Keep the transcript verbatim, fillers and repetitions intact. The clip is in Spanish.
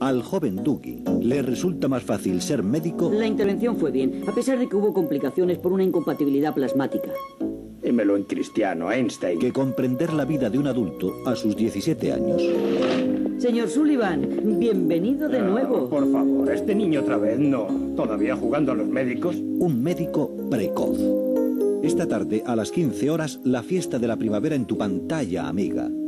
Al joven Dougie le resulta más fácil ser médico. La intervención fue bien, a pesar de que hubo complicaciones por una incompatibilidad plasmática. Dímelo en cristiano, Einstein. Que comprender la vida de un adulto a sus diecisiete años. Señor Sullivan, bienvenido de no, nuevo. Por favor, este niño otra vez, no. ¿Todavía jugando a los médicos? Un médico precoz. Esta tarde, a las quince horas, la fiesta de la primavera en tu pantalla amiga.